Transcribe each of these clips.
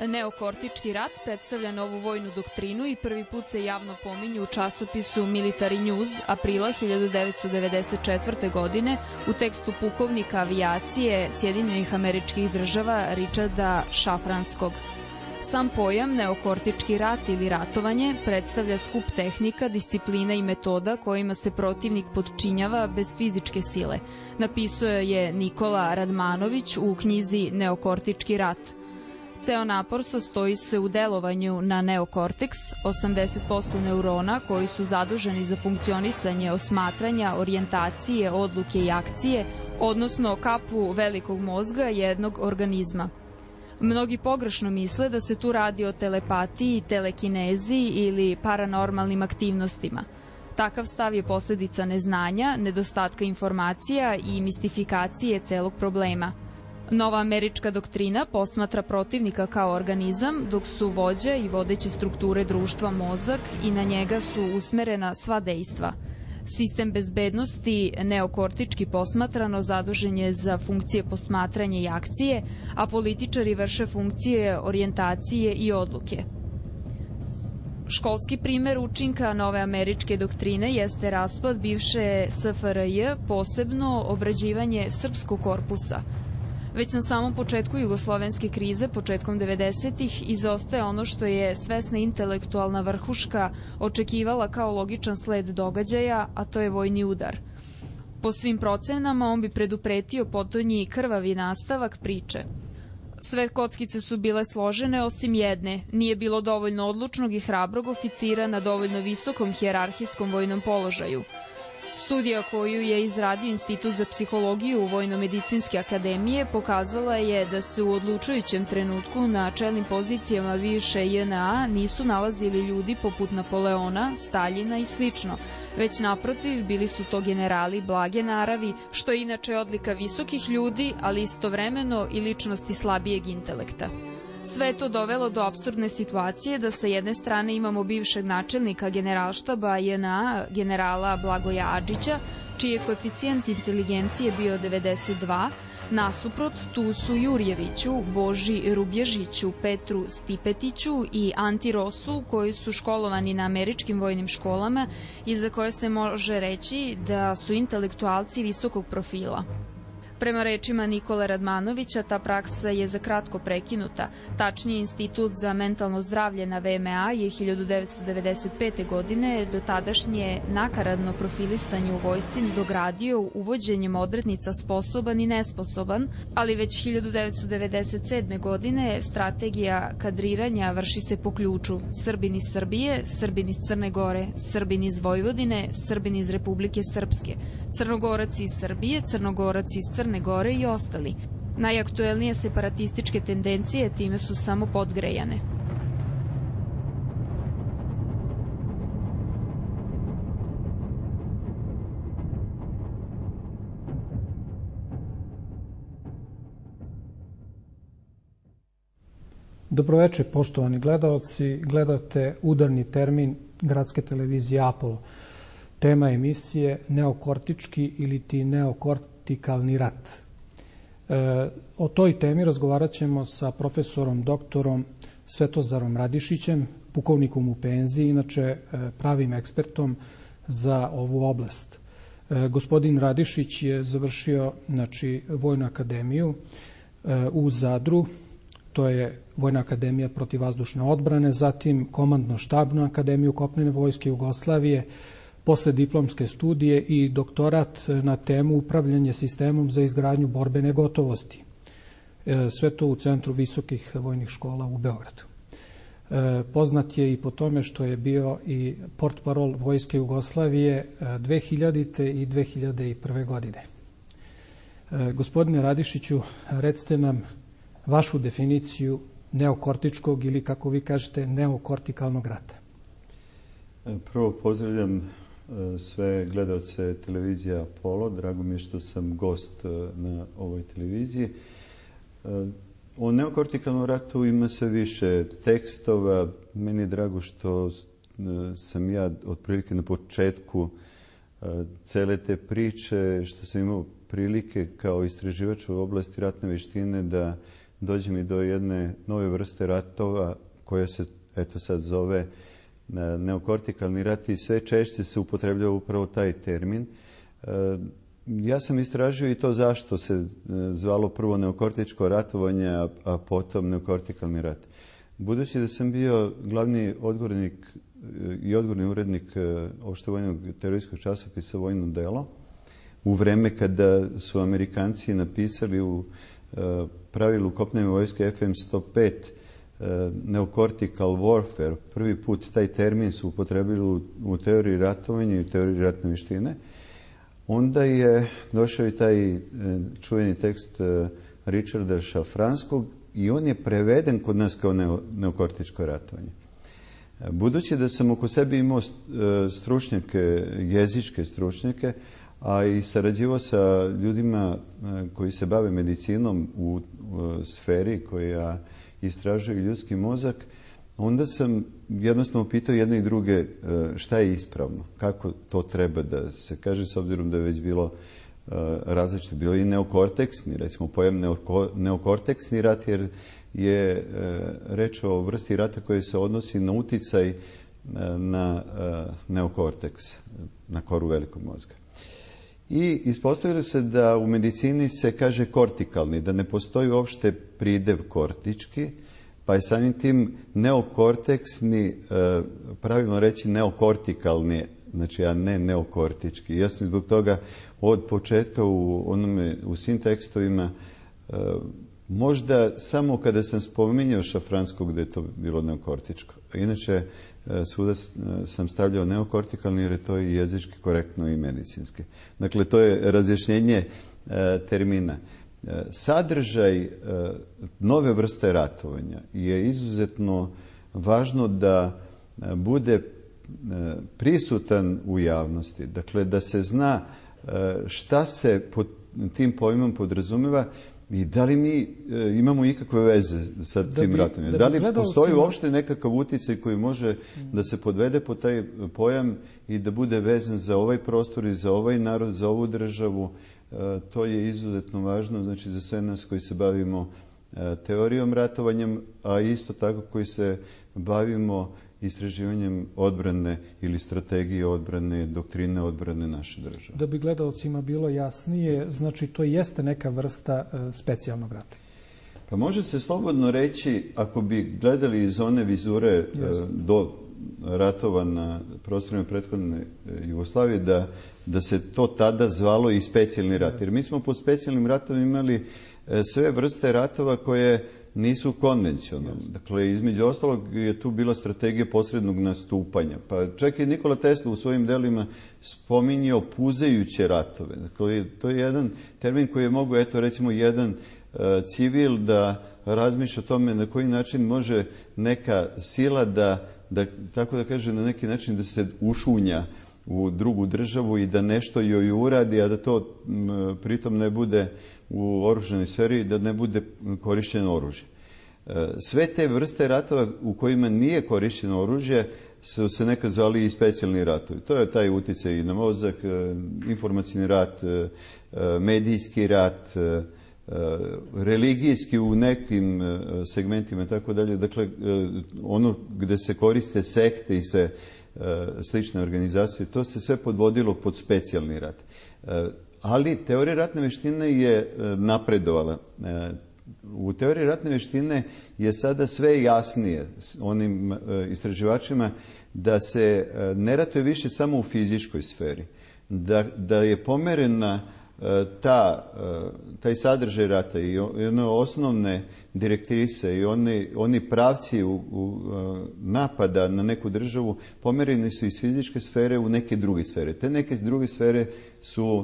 Neokortički rat predstavlja novu vojnu doktrinu i prvi put se javno pominju u časopisu Military News aprila 1994. godine u tekstu pukovnika avijacije Sjedinjenih Američkih Država Richarda Shafranskog. Sam pojam neokortički rat ili ratovanje predstavlja skup tehnika, disciplina i metoda kojima se protivnik podčinjava bez fizičke sile. Napisao je Nikola Radmanović u knjizi Neokortički rat. Ceo napor sastoji se u delovanju na neokorteks, 80% neurona koji su zaduženi za funkcionisanje osmatranja, orijentacije, odluke i akcije, odnosno kapu velikog mozga jednog organizma. Mnogi pogrešno misle da se tu radi o telepatiji, telekinezi ili paranormalnim aktivnostima. Takav stav je posledica neznanja, nedostatka informacija i mistifikacije celog problema. Nova američka doktrina posmatra protivnika kao organizam, dok su vođe i vodeće strukture društva mozak i na njega su usmerena sva dejstva. Sistem bezbednosti neokortički posmatrano zadužen je za funkcije posmatranja i akcije, a političari vrše funkcije orijentacije i odluke. Školski primer učinka nove američke doktrine jeste raspad bivše SFRJ, posebno obrađivanje srpskog korpusa. Već na samom početku jugoslovenske krize, početkom 90-ih, izostaje ono što je svesna intelektualna vrhuška očekivala kao logičan sled događaja, a to je vojni udar. Po svim procenama, on bi predupretio potonji krvavi nastavak priče. Sve kockice su bile složene osim jedne. Nije bilo dovoljno odlučnog i hrabrog oficira na dovoljno visokom hijerarhijskom vojnom položaju. Studija koju je izradio Institut za psihologiju Vojno-medicinske akademije pokazala je da se u odlučujućem trenutku na čelnim pozicijama bivše JNA nisu nalazili ljudi poput Napoleona, Staljina i slično, već naprotiv bili su to generali blage naravi, što je inače odlika visokih ljudi, ali istovremeno i ličnosti slabijeg intelekta. Sve je to dovelo do apsurdne situacije da sa jedne strane imamo bivšeg načelnika generalštaba JNA, generala Blagoja Adžića, čiji je koeficijent inteligencije bio 92, nasuprot tu su Jurjeviću, Boži Rubježiću, Petru Stipetiću i Anti Rosu, koji su školovani na američkim vojnim školama i za koje se može reći da su intelektualci visokog profila. Prema rečima Nikole Radmanovića, ta praksa je za kratko prekinuta. Tačnije, Institut za mentalno zdravlje na VMA je 1995. godine do tadašnje nakaradno profilisanje u vojsci dogradio uvođenjem odrednica sposoban i nesposoban, ali već 1997. godine strategija kadriranja vrši se po ključu Srbin iz Srbije, Srbin iz Crne Gore, Srbin iz Vojvodine, Srbin iz Republike Srpske, Crnogorac iz Srbije, Crnogorac iz Crne Gore i ostali. Najaktuelnije separatističke tendencije time su samo podgrejane. Dobroveče, poštovani gledaoci. Gledate udarni termin gradske televizije Apollo. Tema emisije neokortički ili ti neokortikalni rat. O toj temi razgovarat ćemo sa profesorom doktorom Svetozarom Radišićem, pukovnikom u penziji, inače pravim ekspertom za ovu oblast. Gospodin Radišić je završio Vojnu akademiju u Zadru, to je Vojna akademija protivvazdušne odbrane, zatim Komandno-štabnu akademiju kopnene vojske Jugoslavije, posle diplomske studije i doktorat na temu upravljanje sistemom za izgradnju borbene gotovosti. Sve to u Centru visokih vojnih škola u Beogradu. Poznat je i po tome što je bio i portparol Vojske Jugoslavije 2000. i 2001. godine. Gospodine Radišiću, recite nam vašu definiciju neokortičkog ili, kako vi kažete, neokortikalnog rata. Prvo pozdravljam sve gledaoce televizije Apollo. Drago mi je što sam gost na ovoj televiziji. O neokortikalnom ratu ima sve više tekstova. Meni je drago što sam ja otprilike na početku cele te priče, što sam imao prilike kao istraživač u oblasti ratne veštine da dođem i do jedne nove vrste ratova koja se eto sad zove neokortikalni rat i sve češće se upotrebljava upravo taj termin. Ja sam istražio i to zašto se zvalo prvo neokortičko ratovanje, a potom neokortikalni rat. Budući da sam bio glavni odgovornik i odgovorni urednik opštevojnog teorijskog časopisa Vojno delo, u vreme kada su Amerikanci napisali u pravilu kopnene vojske FM 105 neokortikal warfare, prvi put taj termin su upotrebili u teoriji ratovanja i u teoriji ratne veštine, onda je došao i taj čuveni tekst Richarda Šafranskog i on je preveden kod nas kao neokortičko ratovanje. Budući da sam oko sebe imao stručnjake, jezičke stručnjake, a i sarađivao sa ljudima koji se bave medicinom u sferi koja istražuje ljudski mozak, onda sam jednostavno pitao jedne i druge šta je ispravno, kako to treba da se kaže, s obzirom da je već bilo različito. Bilo i neokorteksni, recimo pojam neokorteksni rat, jer je reč o vrsti rata koji se odnosi na uticaj na neokorteks, na koru velikog mozga. I ispostavilo se da u medicini se kaže kortikalni, da ne postoji uopšte pridev kortički, pa je samim tim neokorteksni, pravilno reći neokortikalni, znači a ne neokortički. Ja sam zbog toga od početka u svim tekstovima, možda samo kada sam spominjao Šafranskog da je to bilo neokortičko. Inače, svuda sam stavljao neokortikalni jer je to i jezički korektno i medicinski. Dakle, to je razjašnjenje termina. Sadržaj nove vrste ratovanja je izuzetno važno da bude prisutan u javnosti. Dakle, da se zna šta se pod tim pojmom podrazumeva i da li mi imamo ikakve veze sa tim ratovanjem. Da li postoji uopšte nekakav uticaj koji može da se podvede pod taj pojam i da bude vezan za ovaj prostor i za ovaj narod, za ovu državu. To je izuzetno važno, znači za sve nas koji se bavimo teorijom ratovanjem, a isto tako koji se bavimo istraživanjem odbrane ili strategije odbrane, doktrine odbrane naše države. Da bi gledalcima bilo jasnije, znači to jeste neka vrsta specijalnog rata. Pa može se slobodno reći, ako bi gledali iz one vizure do ratova na prostorima prethodne Jugoslavije, da se to tada zvalo i specijalni rat. Jer mi smo pod specijalnim ratom imali sve vrste ratova koje nisu konvencionalne. Dakle, između ostalog je tu bila strategija posrednog nastupanja. Pa čak i Nikola Tesla u svojim delima spominjao puzajuće ratove. Dakle, to je jedan termin koji je mogu, eto recimo, jedan civil da razmišlja o tome na koji način može neka sila da tako da kaže, na neki način da se ušunja u drugu državu i da nešto joj uradi, a da to pritom ne bude u oružanoj sferi, da ne bude korišćeno oružje. Sve te vrste ratova u kojima nije korišćeno oružje su se nekad zvali i specijalni ratovi. To je taj uticaj i na mozak, informacijni rat, medijski rat, religijski u nekim segmentima i tako dalje. Dakle, ono gde se koriste sekte i sve slične organizacije, to se sve podvodilo pod specijalni rat. Ali teorija ratne veštine je napredovala. U teoriji ratne veštine je sada sve jasnije onim istraživačima da se ne ratuje više samo u fizičkoj sferi. Da je pomerena taj sadržaj rata i one osnovne direktrise i oni pravci napada na neku državu pomereni su iz fizičke sfere u neke druge sfere. Te neke druge sfere su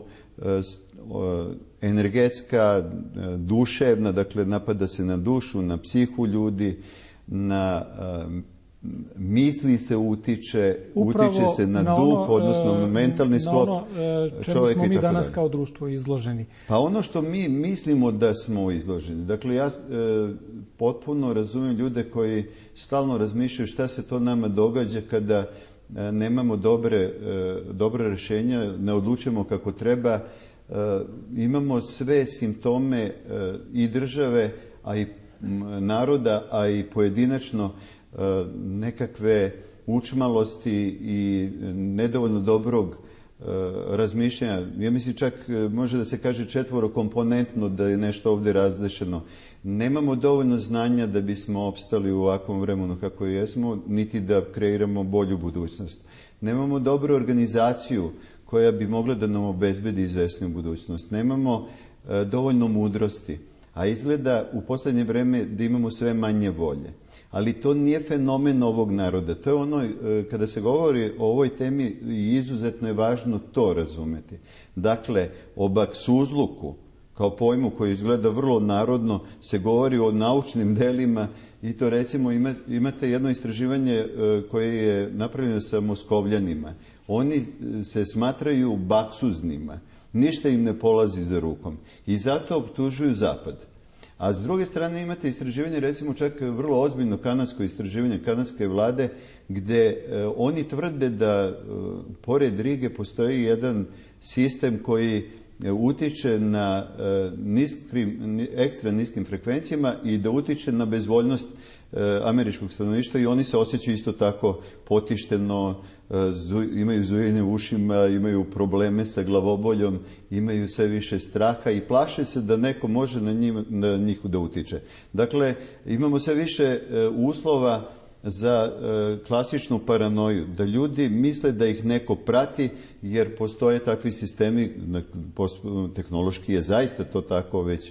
energetska, duševna, dakle napada se na dušu, na psihu ljudi, na misli se utiče se na duh, odnosno na mentalni sklop čemu smo mi danas kao društvo izloženi. Pa ono što mi mislimo da smo izloženi. Dakle, ja potpuno razumijem ljude koji stalno razmišljaju šta se to nama događa kada nemamo dobre rješenja, ne odlučujemo kako treba, imamo sve simptome i države, a i naroda, a i pojedinačno nekakve učmalosti i nedovoljno dobrog razmišljanja. Ja mislim čak može da se kaže četvorokomponentno da je nešto ovdje različeno. Nemamo dovoljno znanja da bismo opstali u ovakvom vremenu kako jesmo, niti da kreiramo bolju budućnost. Nemamo dobru organizaciju koja bi mogla da nam obezbedi izvesniju budućnost. Nemamo dovoljno mudrosti, a izgleda u posljednje vreme da imamo sve manje volje. Ali to nije fenomen ovog naroda. To je ono, kada se govori o ovoj temi, izuzetno je važno to razumeti. Dakle, o baksuzluku, kao pojmu koji izgleda vrlo narodno, se govori o naučnim delima i to recimo imate jedno istraživanje koje je napravljeno sa Moskovljanima. Oni se smatraju baksuznima. Ništa im ne polazi za rukom. I zato optužuju Zapad. A s druge strane imate istraživanje, recimo čak vrlo ozbiljno kanadsko istraživanje kanadske vlade, gdje oni tvrde da pored Rige postoji jedan sistem koji utiče na ekstra niskim frekvencijama i da utiče na bezvoljnost američkog stanovništva i oni se osjećaju isto tako potišteno, imaju zujene u ušima, imaju probleme sa glavoboljom, imaju sve više straha i plaše se da neko može na njih da utiče. Dakle, imamo sve više uslova za klasičnu paranoju, da ljudi misle da ih neko prati jer postoje takvi sistemi, tehnološki je zaista to tako već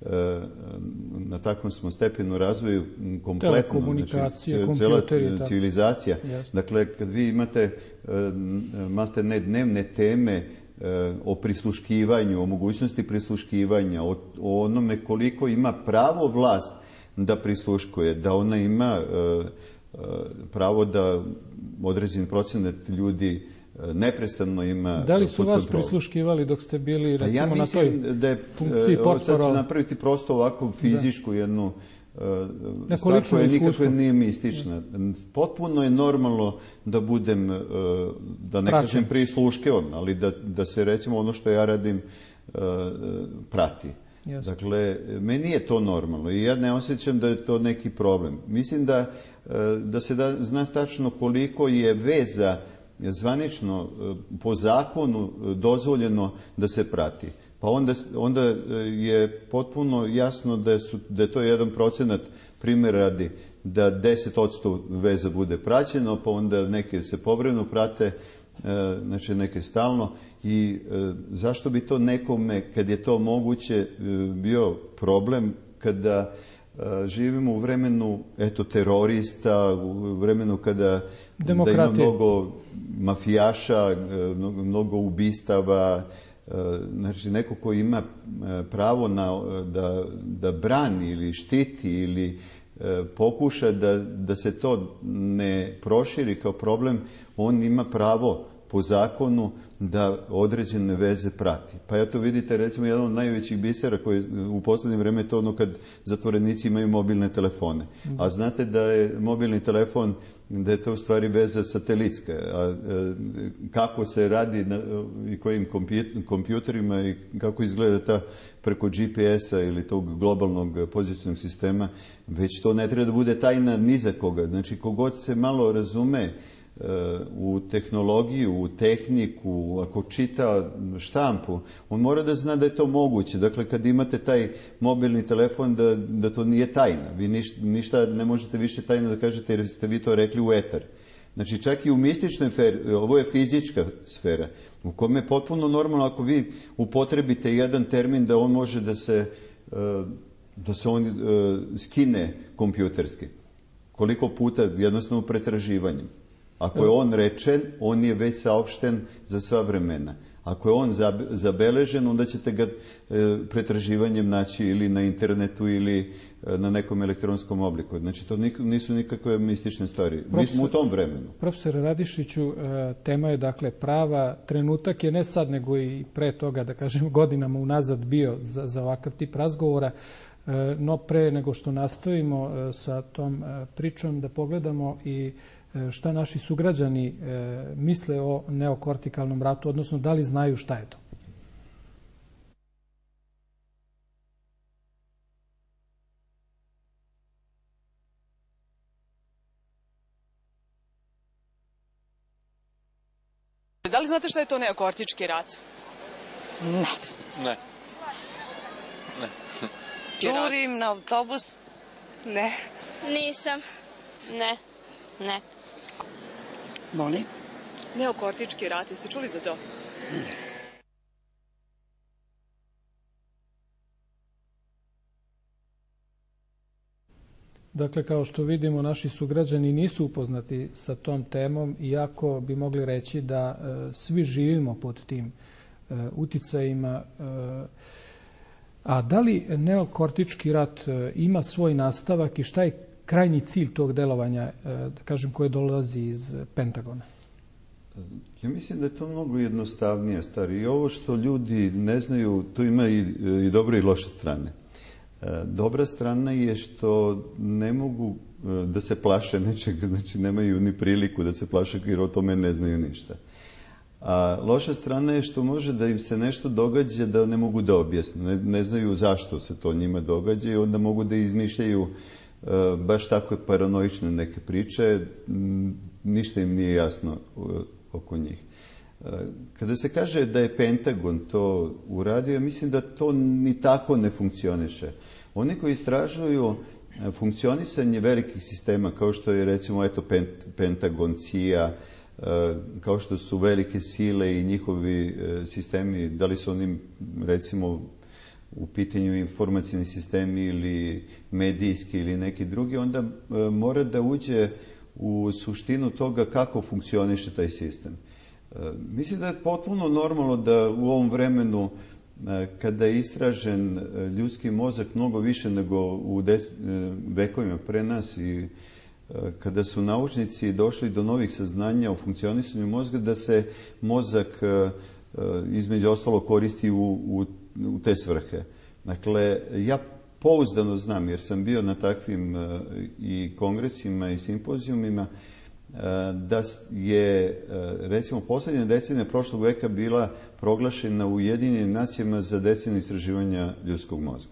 na takvom smo stepenu razvoju kompletno, znači cijela civilizacija. Dakle, kad vi imate dnevne teme o prisluškivanju, o mogućnosti prisluškivanja, o onome koliko ima pravo vlast da prisluškuje, da ona ima pravo da određen procenat ljudi neprestano ima. Da li su vas prisluškivali dok ste bili recimo na toj funkciji portparol? Sad ću napraviti prosto ovako fizičku jednu stvar koja nikakve nije mistična. Potpuno je normalno da budem, da ne kažem prisluškivan, ali da se recimo ono što ja radim prati. Dakle, meni je to normalno i ja ne osjećam da je to neki problem. Mislim da se zna tačno koliko je veza zvanično po zakonu dozvoljeno da se prati. Pa onda je potpuno jasno da je to 1% primjer radi da 10% veza bude praćeno, pa onda neke se povremeno prate, znači neke stalno. I zašto bi to nekome, kad je to moguće, bio problem kada živimo u vremenu terorista, u vremenu kada ima mnogo mafijaša, mnogo ubistava, znači neko ko ima pravo da brani ili štiti ili pokuša da se to ne proširi kao problem, on ima pravo po zakonu da određene veze prati. Pa eto vidite recimo jedan od najvećih bisera koji u posljednje vrijeme je to ono kad zatvorenici imaju mobilne telefone. A znate da je mobilni telefon, da je to u stvari veza satelitska. A kako se radi i kojim kompjuterima i kako izgleda ta preko GPS-a ili tog globalnog pozicionog sistema, već to ne treba da bude tajna ni za koga. Znači kogod se malo razume u tehnologiju, u tehniku, ako čita štampu, on mora da zna da je to moguće. Dakle, kad imate taj mobilni telefon, da to nije tajna. Vi ništa ne možete više tajno da kažete jer ste vi to rekli u etar. Znači, čak i u mističnoj sferi, ovo je fizička sfera, u kome je potpuno normalno ako vi upotrebite jedan termin da on može da se on skine kompjuterski. Koliko puta jednostavno pretraživanjem. Ako je on rečen, on je već saopšten za sva vremena. Ako je on zabeležen, onda ćete ga pretraživanjem naći ili na internetu ili na nekom elektronskom obliku. Znači, to nisu nikakve mistične stvari. Mi smo u tom vremenu. Profesore Radišiću, tema je dakle prava. Trenutak je ne sad, nego i pre toga, da kažem, godinama unazad bio za ovakav tip razgovora. No pre nego što nastavimo sa tom pričom, da pogledamo i šta naši sugrađani misle o neokortikalnom ratu, odnosno da li znaju šta je to? Da li znate šta je to neokortički rat? Ne. Ne. Žurim na autobus? Ne. Nisam. Ne. Ne. Molim? Neokortički rat, jeste čuli za to? Dakle, kao što vidimo, naši sugrađani nisu upoznati sa tom temom, iako bi mogli reći da svi živimo pod tim uticajima. A da li neokortički rat ima svoj nastavak i šta je krajnji cilj tog delovanja, da kažem, koje dolazi iz Pentagona? Ja mislim da je to mnogo jednostavnije stvari. I ovo što ljudi ne znaju, to ima i dobre i loše strane. Dobra strana je što ne mogu da se plaše nečeg, znači nemaju ni priliku da se plaše jer o tome ne znaju ništa. A loša strana je što može da im se nešto događa da ne mogu da objasne, ne znaju zašto se to njima događa i onda mogu da izmišljaju baš tako paranoične neke priče, ništa im nije jasno oko njih. Kada se kaže da je Pentagon to uradio, mislim da to ni tako ne funkcioniše. Oni koji istražuju funkcionisanje velikih sistema, kao što je recimo Pentagon, CIA, kao što su velike sile i njihovi sistemi, da li su oni recimo u pitanju informacijni sistemi ili medijski ili neki drugi, onda mora da uđe u suštinu toga kako funkcioniše taj sistem. Mislim da je potpuno normalno da u ovom vremenu kada je istražen ljudski mozak mnogo više nego u vekovima pre nas i kada su naučnici došli do novih saznanja o funkcionisanju mozga, da se mozak između ostalo koristi u te svrhe. Dakle, ja pouzdano znam, jer sam bio na takvim i kongresima i simpozijumima, da je recimo posljednja decenija prošlog veka bila proglašena u Ujedinjenim nacijama za deceniju istraživanja ljudskog mozga.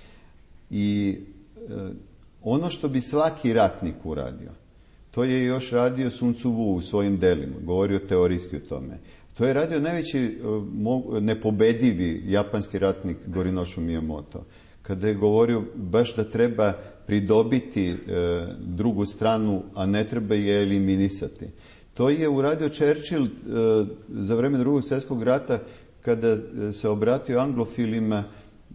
I ono što bi svaki ratnik uradio, to je još radio Sun Tzu Wu u svojim delima, govorio teorijski o tome. To je radio najveći nepobedivi japanski ratnik Gorinošu Miyamoto, kada je govorio baš da treba pridobiti drugu stranu, a ne treba je eliminisati. To je uradio Churchill za vreme Drugog svjetskog rata, kada se obratio anglofilima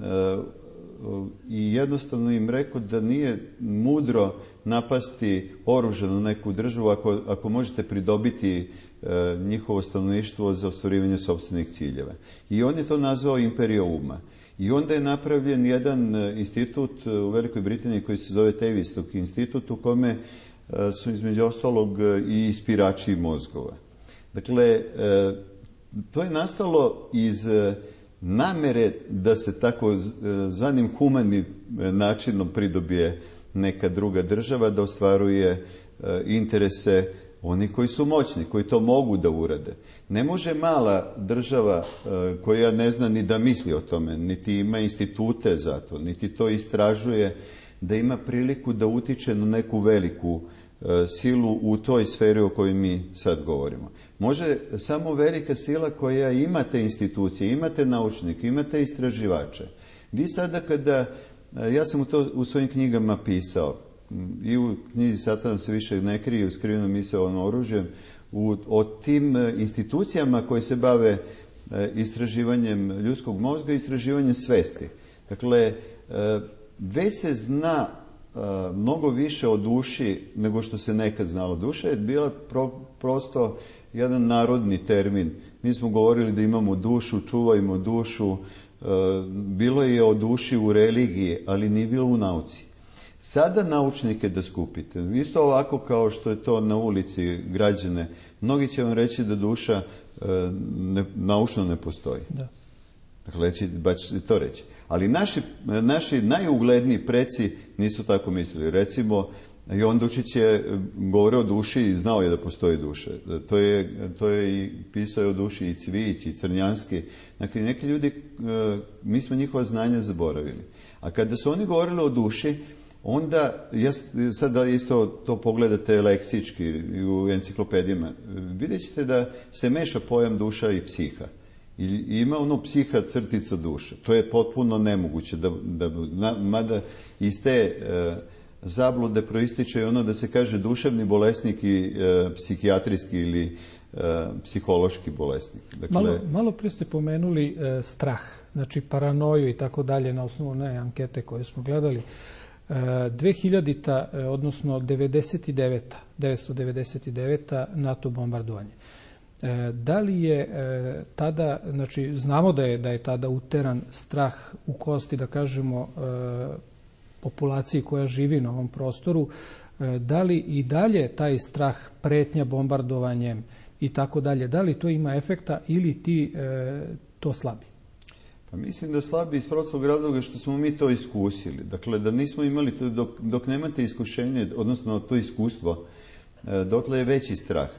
i jednostavno im rekao da nije mudro napasti oružano neku državu ako možete pridobiti njihovo stanovništvo za ostvarivanje sopstvenih ciljeva. I on je to nazvao imperija uma. I onda je napravljen jedan institut u Velikoj Britaniji koji se zove Tavistock institut, u kome su između ostalog i ispirači mozgova. Dakle, to je nastalo iz namere da se tako zvanim humanim načinom pridobije neka druga država, da ostvaruje interese onih koji su moćni, koji to mogu da urade. Ne može mala država koja ne zna ni da misli o tome, niti ima institute za to, niti to istražuje, da ima priliku da utiče na neku veliku silu u toj sferi o kojoj mi sad govorimo. Može samo velika sila koja ima te institucije, imate naučnike, imate istraživače. Vi sada kada, ja sam to u svojim knjigama pisao, i u knjizi Satan se više ne krije, u skriveno misaonom oružjem, o tim institucijama koje se bave istraživanjem ljudskog mozga i istraživanjem svesti. Dakle, već se zna mnogo više o duši nego što se nekad znalo. Duša je bila prosto jedan narodni termin. Mi smo govorili da imamo dušu, čuvajmo dušu. Bilo je o duši u religiji, ali nije bilo u nauci. Sada naučnike da skupite, isto ovako kao što je to na ulici građane, mnogi će vam reći da duša naučno ne postoji. Da. Dakle, baš to reći. Ali naši najugledniji preci nisu tako mislili. Recimo, Jovan Dučić je govorio o duši i znao je da postoji duša. To je i pisao o duši i Cvijić i Crnjanski. Dakle, neki ljudi, mi smo njihova znanja zaboravili. A kada su oni govorili o duši, onda, sad da isto to pogledate leksički u enciklopedijama, vidjet ćete da se meša pojam duša i psiha. I ima ono psiha crtica duša. To je potpuno nemoguće. Mada iz te zablude proističe ono da se kaže duševni bolesnik i psihijatrijski ili psihološki bolesnik. Dakle, malo prije ste pomenuli strah, znači paranoju i tako dalje na osnovu one ankete koje smo gledali. 2000-ta, odnosno 1999. NATO bombardovanje. Da li je tada, znači znamo da je tada uteran strah u kosti, da kažemo, populaciji koja živi na ovom prostoru, da li i dalje taj strah, pretnja bombardovanjem i tako dalje, da li to ima efekta ili ti to slabi? Pa mislim da slabi iz prostog razloga što smo mi to iskusili. Dakle, da nismo imali to, dok nemate iskušenje, odnosno to iskustvo, dotle je veći strah.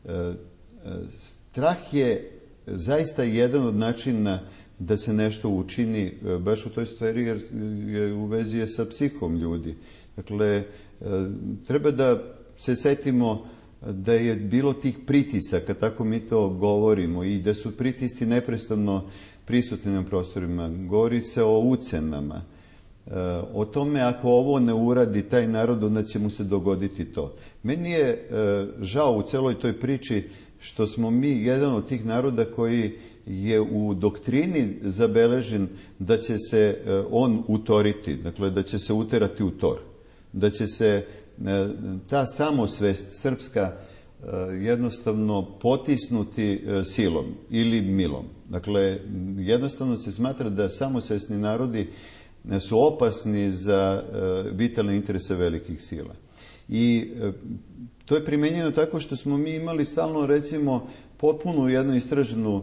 Strah je zaista jedan od načina da se nešto učini baš u toj stvari jer je u vezi je sa psihom ljudi. Dakle, treba da se setimo da je bilo tih pritisaka, tako mi to govorimo, i da su pritisci neprestano prisutni na prostorima. Govori se o ucenama, o tome ako ovo ne uradi taj narod, onda će mu se dogoditi to. Meni je žao u celoj toj priči što smo mi jedan od tih naroda koji je u doktrini zabeležen da će se on utoriti, dakle da će se uterati u tor, da će se ta samosvest srpska jednostavno potisnuti silom ili milom. Dakle, jednostavno se smatra da samosvesni narodi su opasni za vitalne interese velikih sila. I to je primenjeno tako što smo mi imali stalno, recimo, potpuno jednu istraženu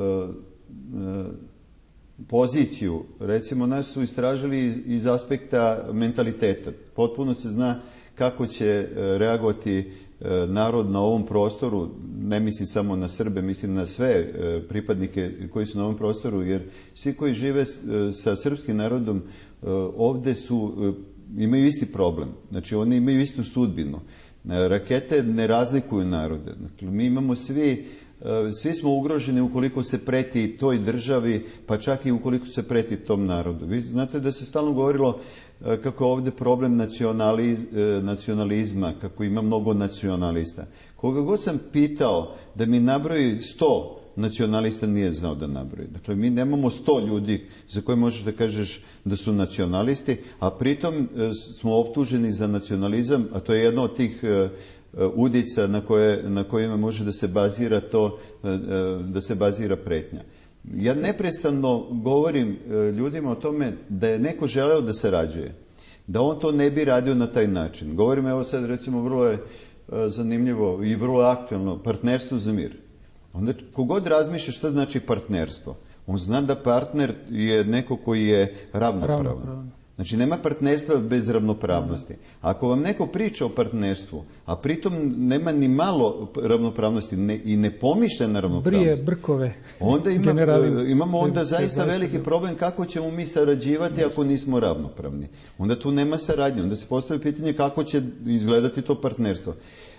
poziciju. Recimo, nas su istražili iz aspekta mentaliteta. Potpuno se zna kako će reagovati narod na ovom prostoru, ne mislim samo na Srbe, mislim na sve pripadnike koji su na ovom prostoru, jer svi koji žive sa srpskim narodom ovde imaju isti problem. Znači, oni imaju istu sudbinu. Rakete ne razlikuju narode. Dakle, mi imamo svi smo ugroženi ukoliko se preti toj državi, pa čak i ukoliko se preti tom narodu. Vi znate da se stalno govorilo kako je ovde problem nacionalizma, kako ima mnogo nacionalista. Koga god sam pitao da mi nabroji 100 nacionalista, nije znao da nabroji. Dakle, mi nemamo 100 ljudi za koje možeš da kažeš da su nacionalisti, a pritom smo optuženi za nacionalizam, a to je jedno od tih udica na kojima može da se bazira da se bazira pretnja. Ja neprestano govorim ljudima o tome da je neko želeo da sarađuje, da on to ne bi radio na taj način. Govorim, evo sad recimo, vrlo je zanimljivo i vrlo aktualno, partnerstvo za mir. Onda kogod razmišlja šta znači partnerstvo, on zna da partner je neko koji je ravnopravan. Znači, nema partnerstva bez ravnopravnosti. Ako vam neko priča o partnerstvu, a pritom nema ni malo ravnopravnosti i ne pomišlja na ravnopravnost, brije brkove, onda imamo onda zaista veliki problem kako ćemo mi sarađivati ako nismo ravnopravni. Onda tu nema saradnje. Onda se postavlja pitanje kako će izgledati to partnerstvo.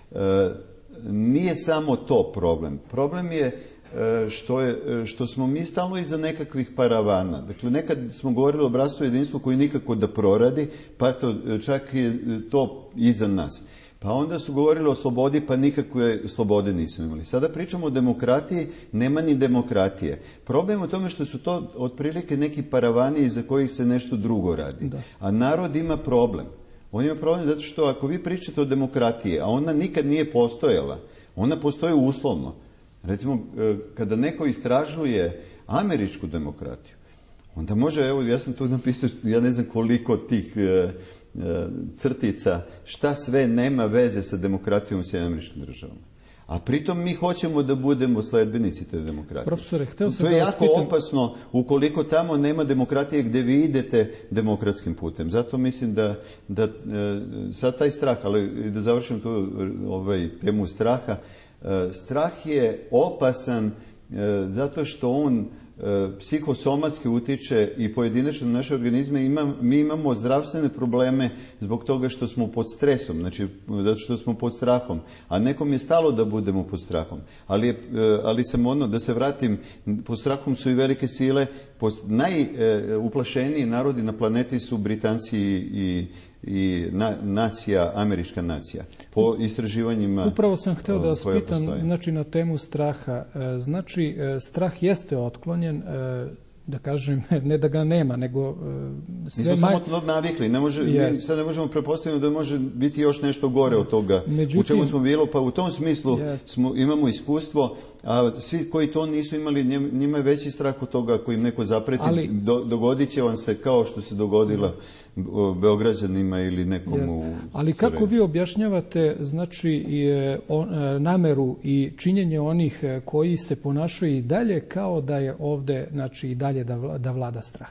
Nije samo to problem. Problem je što smo mi stalno iza nekakvih paravana. Dakle, nekad smo govorili o bratstvu i jedinstvu koji nikako da proradi, pa čak je to iza nas. Pa onda su govorili o slobodi, pa nikakve slobode nismo imali. Sada pričamo o demokratiji, nema ni demokratije. Problem u tome što su to otprilike neki paravani iza kojih se nešto drugo radi. Da. A narod ima problem. On ima problem zato što ako vi pričate o demokratiji, a ona nikad nije postojala, ona postoji uslovno. Recimo, kada neko istražuje američku demokratiju, onda može, evo, ja sam tu napisao, ja ne znam koliko tih crtica, šta sve nema veze sa demokratijom u Sjedinjenim Američkim Državama. A pritom mi hoćemo da budemo sledbenici te demokratije. Profesore, hteo sam to je jako opasno ukoliko tamo nema demokratije gde vi idete demokratskim putem. Zato mislim da sad taj strah, ali da završim tu temu straha, strah je opasan zato što on psihosomatski utiče i pojedinačno na naše organizme, mi imamo zdravstvene probleme zbog toga što smo pod stresom, znači zato što smo pod strahom, a nekom je stalo da budemo pod strahom. Ali sam da se vratim, pod strahom su i velike sile, najuplašeniji narodi na planeti su Britanci i američka nacija, po istraživanjima. Upravo sam hteo da vas pitam, znači, na temu straha. Znači, strah jeste otklonjen, da kažem, ne da ga nema, nego sve manje... Mi smo samo navikli, mi sad ne možemo prepostaviti da može biti još nešto gore od toga. U čemu smo bilo, pa u tom smislu imamo iskustvo, a svi koji to nisu imali, njima je veći strah od toga ako im neko zapreti, dogodit će vam se kao što se dogodilo Beograđanima ili nekomu. Ali kako vi objašnjavate, znači, nameru i činjenje onih koji se ponašaju i dalje kao da je ovde, znači, i dalje da vlada strah?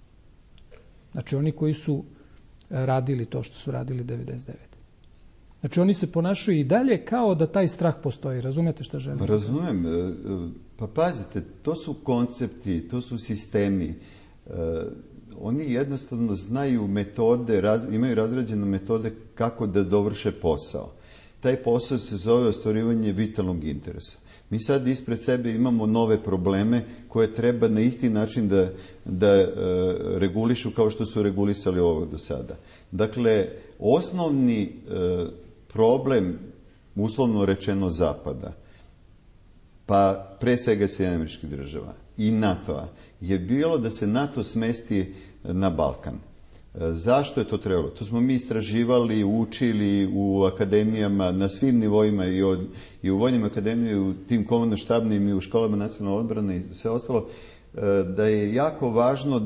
Znači, oni koji su radili to što su radili 99. Znači, oni se ponašaju i dalje kao da taj strah postoji. Razumete šta želim? Razumem. Pa pazite, to su koncepti, to su sistemi. Oni jednostavno znaju metode, imaju razrađene metode kako da dovrše posao. Taj posao se zove ostvarivanje vitalnog interesa. Mi sad ispred sebe imamo nove probleme koje treba na isti način da regulišu kao što su regulisali ovo do sada. Dakle, osnovni problem, uslovno rečeno, Zapada, pa pre svega Sjedinjenih Država i NATO-a, je bilo da se NATO smesti na Balkan. Zašto je to trebalo? To smo mi istraživali, učili u akademijama na svim nivoima, i u vojnim akademijama, i u tim komandno-štabnim, i u školama nacionalne odbrane i sve ostalo, da je jako važno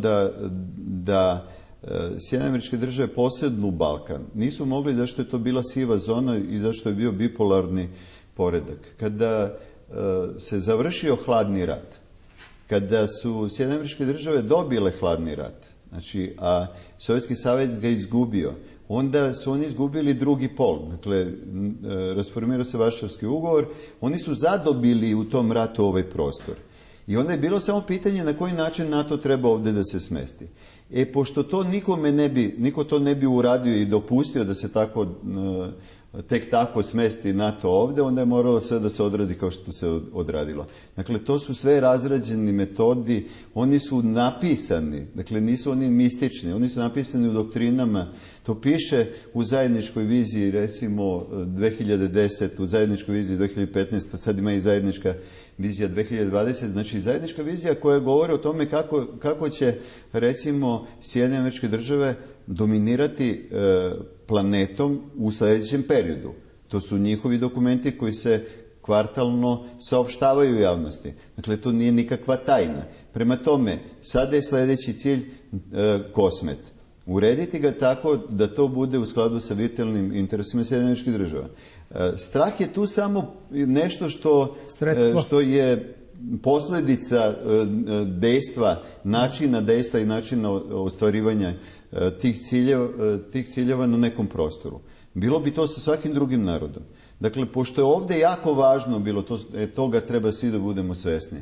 da Sjedinjene Države posednu Balkan. Nisu mogli zašto je to bila siva zona i zašto je bio bipolarni poredak. Kada se završio hladni rat, kada su Sjedinjene Države dobile hladni rat, znači, a Sovjetski savez ga izgubio, onda su oni izgubili drugi pol. Dakle, rasformirao se Varšavski ugovor, oni su zadobili u tom ratu ovaj prostor. I onda je bilo samo pitanje na koji način NATO treba ovdje da se smesti. Pošto to niko to ne bi uradio i dopustio da se tek tako smesti NATO ovdje, onda je moralo sve da se odradi kao što se odradilo. Dakle, to su sve razrađeni metodi, oni su napisani, dakle nisu oni mistični, oni su napisani u doktrinama, to piše u zajedničkoj viziji, recimo 2010, u zajedničkoj viziji 2015, pa sad ima i zajednička vizija 2020, znači zajednička vizija koja govori o tome kako će, recimo, Sjedinjene Države dominirati planetom u sljedećem periodu. To su njihovi dokumenti koji se kvartalno saopštavaju javnosti. Dakle, to nije nikakva tajna. Prema tome, sada je sljedeći cilj Kosmet. Urediti ga tako da to bude u skladu sa vitalnim interesima Sjedinjenih Država. Strah je tu samo nešto što je posljedica dejstva, načina dejstva i načina ostvarivanja tih ciljeva na nekom prostoru. Bilo bi to sa svakim drugim narodom. Dakle, pošto je ovdje jako važno bilo, toga treba svi da budemo svesni.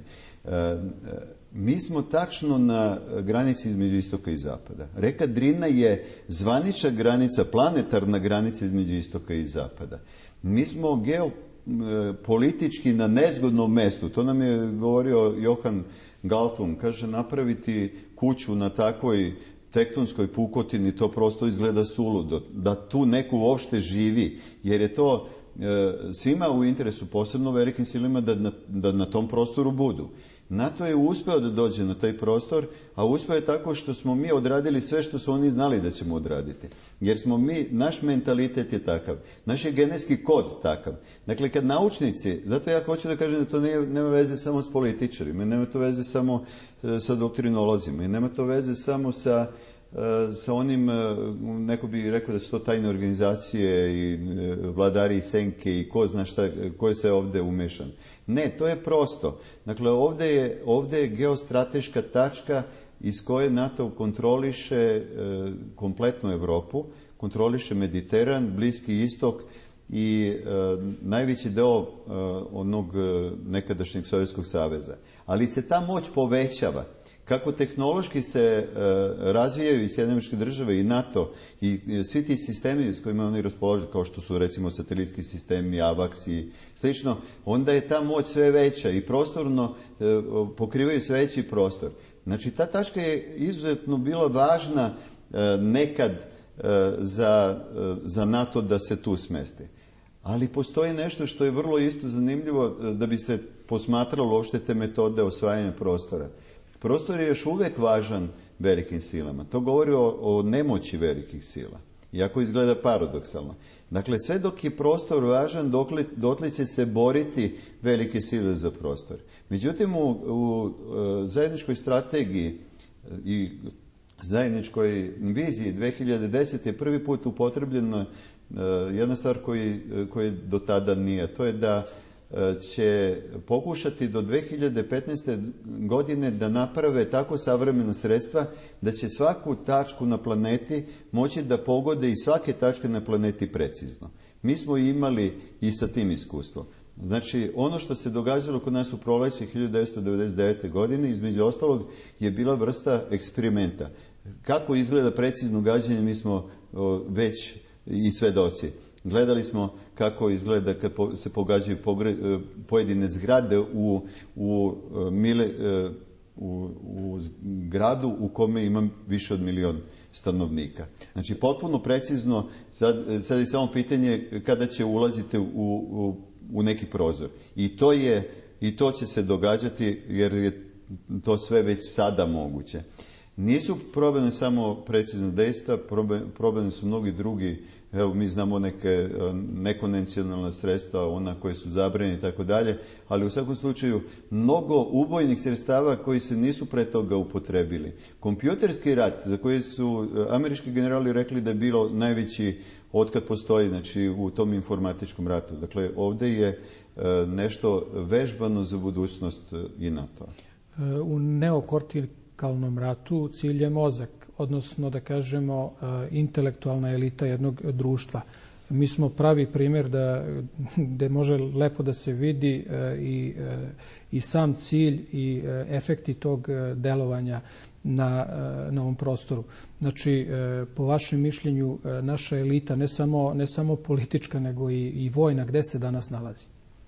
Mi smo tačno na granici između istoka i zapada. Reka Drina je zvanična granica, planetarna granica između istoka i zapada. Mi smo geopolitički na nezgodnom mestu. To nam je govorio Johan Galtung. Kaže, napraviti kuću na takvoj tektonskoj pukotini, to prosto izgleda suludo. Da tu neko uopšte živi, jer je to svima u interesu, posebno velikim silima, da na tom prostoru budu. NATO je uspeo da dođe na taj prostor, a uspeo je tako što smo mi odradili sve što su oni znali da ćemo odraditi. Jer naš mentalitet je takav, naš je genetski kod takav. Dakle, kad naučnici, zato ja hoću da kažem da to nema veze samo s političarima, nema to veze samo sa doktrinolozima, i nema to veze samo sa onim, neko bi rekao da su to tajne organizacije i vladari i senke i ko zna šta, ko je sve ovdje umešan. Ne, to je prosto. Dakle, ovdje je geostrateška tačka iz koje NATO kontroliše kompletnu Evropu, kontroliše Mediteran, Bliski istok i najveći deo onog nekadašnjeg Sovjetskog saveza. Ali se ta moć povećava. Kako tehnološki se razvijaju i Sjedinjene Američke Države i NATO i svi ti sistemi s kojima oni raspolažu, kao što su recimo satelitski sistemi, AVAX i slično, onda je ta moć sve veća i prostorno pokrivaju sve veći prostor. Znači, ta tačka je izuzetno bila važna nekad za NATO da se tu smesti. Ali postoji nešto što je vrlo isto zanimljivo da bi se posmatralo uopšte te metode osvajanja prostora. Prostor je još uvek važan velikim silama. To govori o nemoći velikih sila. Iako izgleda paradoksalno. Dakle, sve dok je prostor važan, dotle će se boriti velike sile za prostor. Međutim, u zajedničkoj strategiji i zajedničkoj viziji 2010. je prvi put upotrebljena jedna stvar koja do tada nije. To je da će pokušati do 2015. godine da naprave tako savremena sredstva da će svaku tačku na planeti moći da pogode i svake tačke na planeti precizno. Mi smo imali i sa tim iskustvom. Znači, ono što se događalo kod nas u proleće 1999. godine, između ostalog, je bila vrsta eksperimenta. Kako izgleda precizno gađanje, mi smo već i svedoci. Gledali smo kako izgleda kad se pogađaju pojedine zgrade u gradu u kome ima više od 1 milion stanovnika. Znači, potpuno precizno, sad je samo pitanje kada će ulaziti u neki prozor. I to će se događati jer je to sve već sada moguće. Nisu probane samo precizna dejstva, probane su mnogi drugi. Evo, mi znamo neke nekonvencionalna sredstva, ona koje su zabranjene i tako dalje, ali u svakom slučaju mnogo ubojnih sredstava koji se nisu pre toga upotrebili. Kompjuterski rat, za koji su američki generali rekli da je bilo najveći otkad postoji, znači u tom informatičkom ratu. Dakle, ovdje je nešto vežbano za budućnost i NATO. U neokortikalnom ratu cilj je mozak, odnosno da kažemo intelektualna elita jednog društva. Mi smo pravi primjer da može lepo da se vidi i sam cilj i efekti tog delovanja na ovom prostoru. Znači, po vašem mišljenju, naša elita, ne samo politička, nego i vojna, gde se danas nalazi?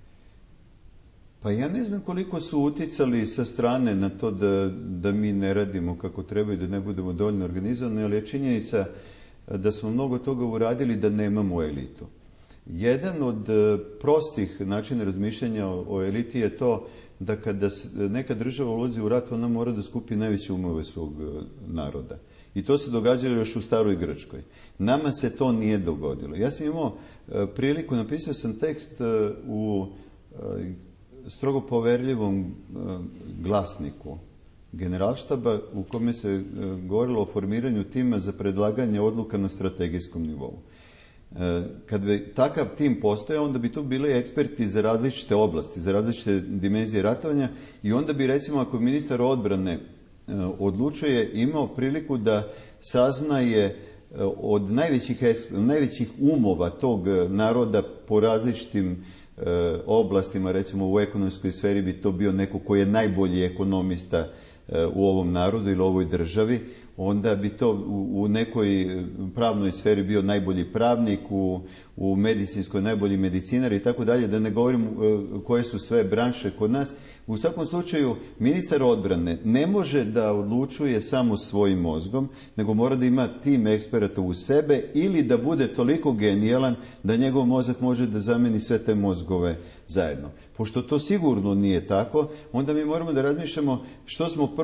Pa ja ne znam koliko su uticali sa strane na to da mi ne radimo kako treba i da ne budemo dovoljno organizovani, ali je činjenica da smo mnogo toga uradili da nemamo elitu. Jedan od prostih načina razmišljanja o eliti je to da kada neka država ulazi u rat, ona mora da skupi najveće umove svog naroda. I to se događalo još u staroj Grčkoj. Nama se to nije dogodilo. Ja sam imao priliku, napisao sam tekst u strogo poverljivom glasniku Generalštaba u kome se govorilo o formiranju tima za predlaganje odluka na strategijskom nivou. Kad bi takav tim postojao, onda bi tu bili eksperti za različite oblasti, za različite dimenzije ratovanja i onda bi, recimo, ako ministar odbrane odlučuje, imao priliku da saznaje od najvećih umova tog naroda po različitim oblastima, recimo u ekonomskoj sferi bi to bio neko koji je najbolji ekonomista u ovom narodu ili ovoj državi, onda bi to u nekoj pravnoj sferi bio najbolji pravnik, u medicinskoj najbolji medicinar i tako dalje, da ne govorim koje su sve branše kod nas. U svakom slučaju, ministar odbrane ne može da odlučuje samo svojim mozgom, nego mora da ima tim eksperata u sebe ili da bude toliko genijalan da njegov mozak može da zameni sve te mozgove zajedno. Pošto to sigurno nije tako, onda mi moramo da razmišljamo što smo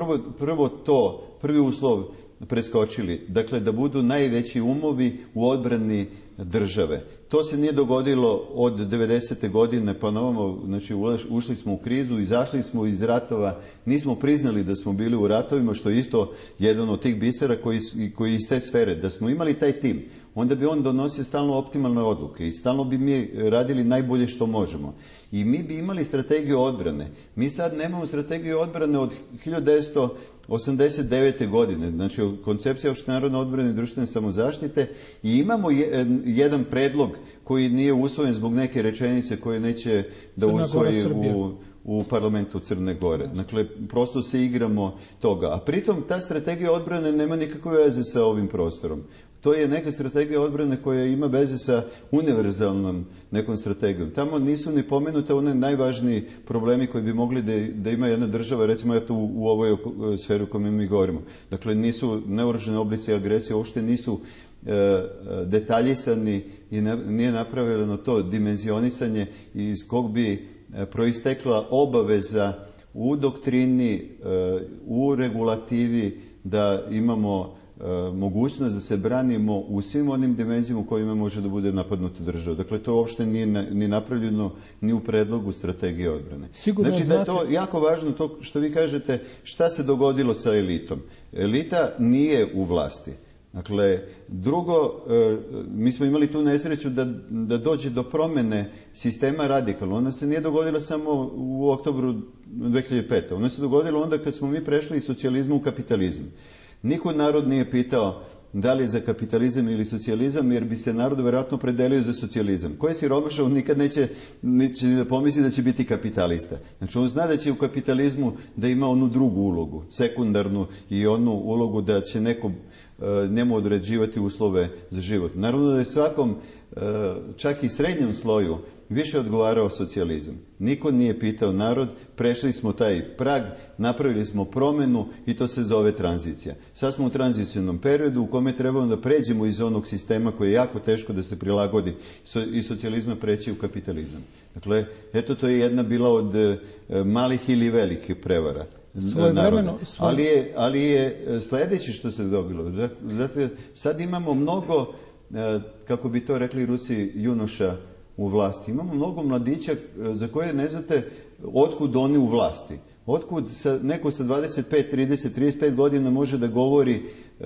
prvi uslov preskočili. Dakle, da budu najveći umovi u odbrani države. To se nije dogodilo od 90. godine pa novamo, znači ušli smo u krizu, izašli smo iz ratova, nismo priznali da smo bili u ratovima, što je isto jedan od tih bisera koji iz te sfere. Da smo imali taj tim, onda bi on donosio stalno optimalne odluke i stalno bi mi radili najbolje što možemo. I mi bi imali strategiju odbrane. Mi sad nemamo strategiju odbrane od 1989. godine, znači koncepcija opšte narodne odbrane i društvene samozaštite, i imamo jedan predlog koji nije usvojen zbog neke rečenice koje neće da usvoji u parlamentu Crne Gore. Dakle, prosto se igramo toga. A pritom ta strategija odbrane nema nikakve veze sa ovim prostorom. To je neka strategija odbrane koja ima veze sa univerzalnom nekom strategijom. Tamo nisu ni pomenute one najvažniji problemi koji bi mogli da ima jedna država, recimo eto u ovoj sferi u kojoj mi govorimo. Dakle, nisu neoružani oblici agresije, uopšte nisu detaljisani i nije napravljeno to dimenzionisanje iz kog bi proistekla obaveza u doktrini, u regulativi da imamo mogućnost da se branimo u svim onim dimenzijama u kojima može da bude napadnuta država. Dakle, to uopšte nije ni napravljeno ni u predlogu strategije odbrane. Znači da je to jako važno, to što vi kažete, šta se dogodilo sa elitom. Elita nije u vlasti. Dakle, drugo, mi smo imali tu nesreću da dođe do promene sistema radikalno. Ona se nije dogodila samo u oktobru 2005. Ona se dogodila onda kad smo mi prešli iz socijalizma u kapitalizam. Niko narod nije pitao da li je za kapitalizam ili socijalizam, jer bi se narod vjerojatno predelio za socijalizam. Ko je siromašan nikad neće ni da pomisli da će biti kapitalista. Znači on zna da će u kapitalizmu da ima onu drugu ulogu, sekundarnu, i onu ulogu da će neko njemu određivati uslove za život. Naravno da je svakom, čak i srednjem sloju, više odgovarao socijalizam. Niko nije pitao narod, prešli smo taj prag, napravili smo promenu i to se zove tranzicija. Sad smo u tranzicijnom periodu u kome trebamo da pređemo iz onog sistema koji je jako teško da se prilagodi iz socijalizma preći u kapitalizam. Dakle, eto, to je jedna bila od malih ili velikih prevara. Ali je sljedeće što se dobilo. Dakle, sad imamo mnogo, kako bi to rekli Rusi, junoša u vlasti. Imamo mnogo mladića za koje ne znate otkud oni u vlasti. Otkud neko sa 25, 30, 35 godina može da govori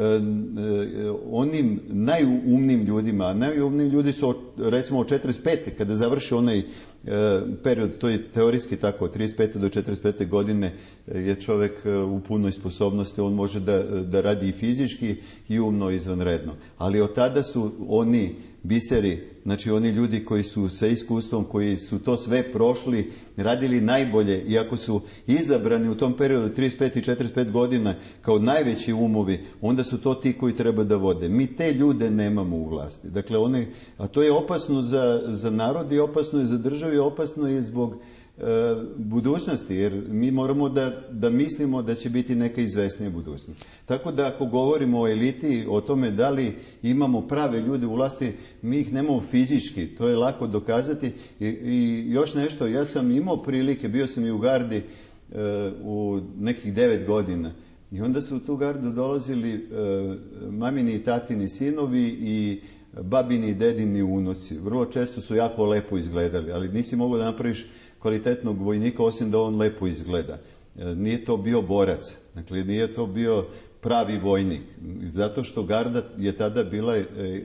onim najumnijim ljudima. A najumniji ljudi su recimo od 45. kada završi onaj period, to je teorijski tako, od 35. do 45. godine je čovjek u punoj sposobnosti, on može da radi i fizički i umno izvanredno. Ali od tada su oni biseri, znači oni ljudi koji su sa iskustvom, koji su to sve prošli, radili najbolje, iako su izabrani u tom periodu 35 i 45 godina kao najveći umovi, onda su to ti koji treba da vode. Mi te ljude nemamo u vlasti. Dakle, a to je opasno za narod i opasno je za državu i opasno je zbog budućnosti, jer mi moramo da mislimo da će biti neka izvesnija budućnost. Tako da ako govorimo o eliti, o tome da li imamo prave ljude u vlasti, mi ih nemamo fizički, to je lako dokazati. I još nešto, ja sam imao prilike, bio sam i u gardi u nekih 9 godina i onda su u tu gardu dolazili mamini i tatini sinovi i babini i dedini unuci. Vrlo često su jako lepo izgledali, ali nisi mogao da napraviš kvalitetnog vojnika osim da on lepo izgleda. Nije to bio borac, dakle nije to bio pravi vojnik, zato što garda je tada bila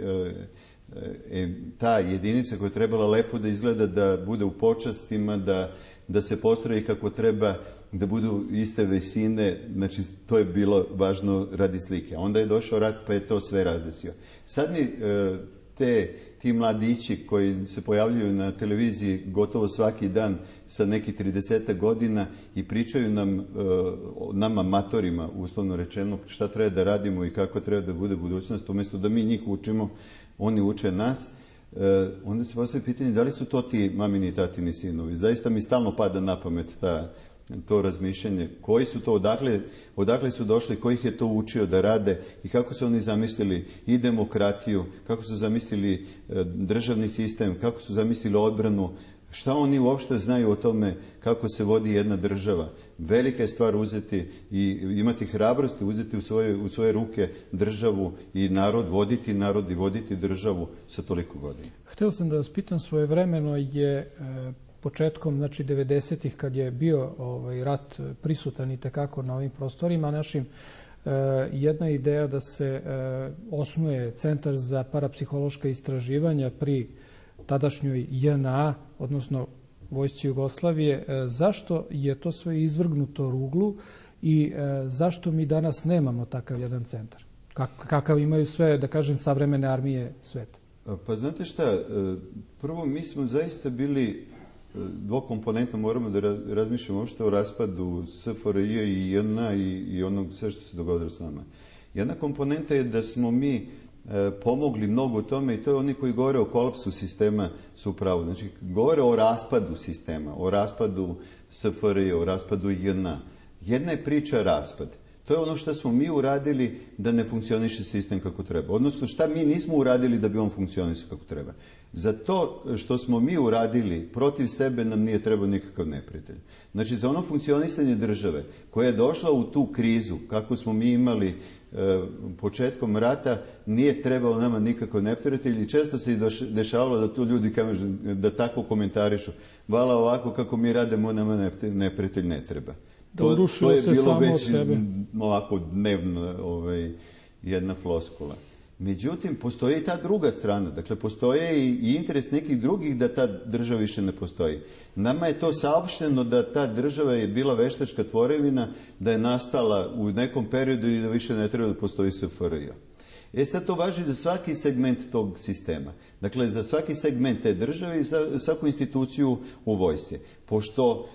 ta jedinica koja je trebala lepo da izgleda, da bude u počastima, da se postroji kako treba, da budu iste visine, znači to je bilo važno radi slike. Onda je došao rat pa je to sve razdesio. Sad mi ti mladići koji se pojavljuju na televiziji gotovo svaki dan sa nekih 30 godina i pričaju nama matorima, uslovno rečeno, šta treba da radimo i kako treba da bude budućnost, umjesto da mi njih učimo, oni uče nas. Onda se postavlja pitanje da li su to ti mamini i tatini sinovi. Zaista mi stalno pada na pamet to razmišljanje. Koji su to, odakle su došli, ko ih je to učio da rade i kako su oni zamislili i demokratiju, kako su zamislili državni sistem, kako su zamislili odbranu, šta oni uopšte znaju o tome kako se vodi jedna država. Velika je stvar uzeti i imati hrabrosti, uzeti u svoje ruke državu i narod i voditi državu sa toliko godina. Hteo sam da vas pitam, svojevremeno je početkom, znači 90-ih, kad je bio rat prisutan i tekako na ovim prostorima našim, jedna ideja da se osnuje Centar za parapsihološka istraživanja pri tadašnjoj JNA, odnosno Vojsci Jugoslavije. Zašto je to sve izvrgnuto ruglu i zašto mi danas nemamo takav jedan centar? Kakav imaju sve, da kažem, savremene armije sveta? Pa znate šta, prvo mi smo zaista bili dvokomponentno, moramo da razmišljamo uopšte o raspadu SFRJ i JNA i onog sve što se dogodilo s nama. Jedna komponenta je da smo mi pomogli mnogo u tome i to je oni koji govore o kolapsu sistema su upravo. Znači, govore o raspadu sistema, o raspadu SFRJ, o raspadu JNA. Jedna je priča raspad. To je ono što smo mi uradili da ne funkcioniše sistem kako treba. Odnosno, šta mi nismo uradili da bi on funkcionisao kako treba. Za to što smo mi uradili protiv sebe nam nije trebao nikakav neprijatelj. Znači, za ono funkcionisanje države koja je došla u tu krizu, kako smo mi imali početkom rata, nije trebao nama nikakav neprijatelj i često se i dešavalo da tu ljudi kažu da tako komentarišu. Vala ovako kako mi radimo, nama neprijatelj ne treba. To je bilo već ovako dnevno jedna floskula. Međutim, postoji i ta druga strana. Dakle, postoje i interes nekih drugih da ta država više ne postoji. Nama je to saopšteno da ta država je bila veštačka tvorevina, da je nastala u nekom periodu i da više ne treba da postoji SFRJ. Sad to važi za svaki segment tog sistema. Dakle, za svaki segment te države i za svaku instituciju u vojsci. Pošto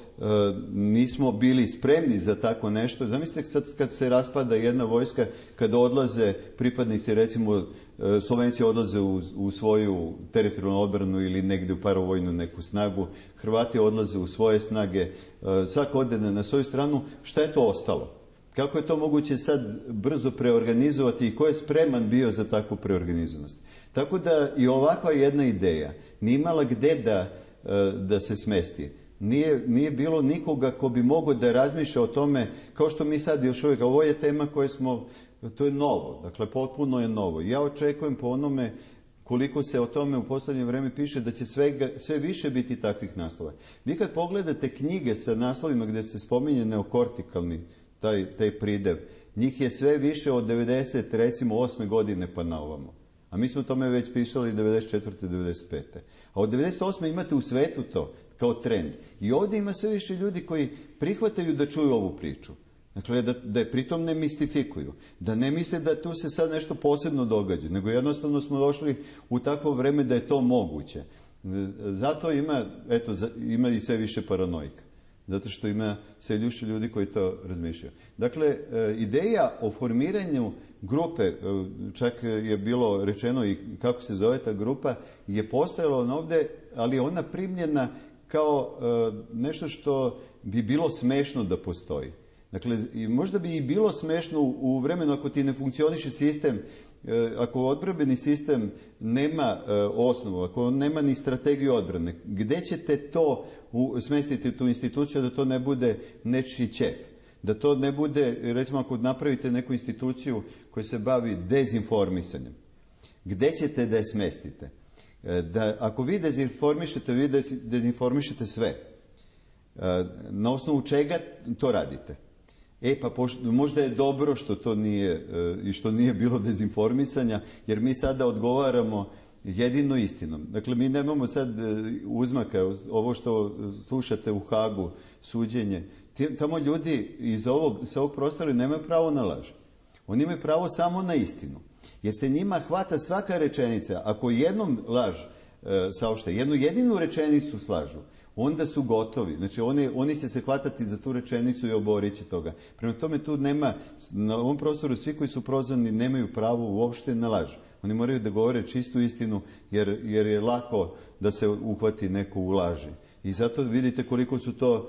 nismo bili spremni za tako nešto. Zamislite sad kad se raspada jedna vojska, kada odlaze pripadnici, recimo Slovenci odlaze u svoju teritorijalnu odbranu ili negdje u paravojnu neku snagu, Hrvati odlaze u svoje snage, svako ode na svoju stranu, šta je to ostalo? Kako je to moguće sad brzo preorganizovati i ko je spreman bio za takvu preorganizovanost? Tako da i ovakva jedna ideja nije imala gde da se smesti. Nije bilo nikoga ko bi mogao da razmišlja o tome, kao što mi sad još uvijek, ovo je tema koje to je novo, dakle potpuno je novo. Ja očekujem po onome koliko se o tome u posljednje vrijeme piše da će sve više biti takvih naslova. Vi kad pogledate knjige sa naslovima gdje se spominje neokortikalni, taj pridev, njih je sve više od 90, recimo 8. godine pa na ovamo. A mi smo o tome već pisali 94. 95. A od 98. imate u svetu to kao trend. I ovdje ima sve više ljudi koji prihvataju da čuju ovu priču. Dakle, da je pritom ne mistifikuju. Da ne misle da tu se sad nešto posebno događa, nego jednostavno smo došli u takvo vreme da je to moguće. Zato ima i sve više paranoika. Zato što ima sve više ljudi koji to razmišljaju. Dakle, ideja o formiranju grupe, čak je bilo rečeno i kako se zove ta grupa, je postojala ovdje, ali je ona primljena kao nešto što bi bilo smešno da postoji. Dakle, možda bi i bilo smešno u vremenu ako ti ne funkcioniše sistem, ako odbrambeni sistem nema osnovu, ako nema ni strategiju odbrane, gde ćete to smestiti tu instituciju da to ne bude nečiji ćef? Da to ne bude, recimo ako napravite neku instituciju koja se bavi dezinformisanjem, gde ćete da je smestite? Ako vi dezinformišete sve. Na osnovu čega to radite? Pa možda je dobro što to nije i što nije bilo dezinformisanja, jer mi sada odgovaramo jedino istinom. Dakle, mi nemamo sad uzmaka, ovo što slušate u Hagu, suđenje. Tamo ljudi sa ovog prostora nemaju pravo na laž. Oni imaju pravo samo na istinu. Jer se njima hvata svaka rečenica. Ako jednom laž saopšte, jednu jedinu rečenicu slažu, onda su gotovi. Znači, oni će se hvatati za tu rečenicu i oborići toga. Prema tome, tu nema, na ovom prostoru svi koji su prozvani nemaju pravo uopšte na laž. Oni moraju da govore čistu istinu, jer je lako da se uhvati neko u laži. I zato vidite koliko su to,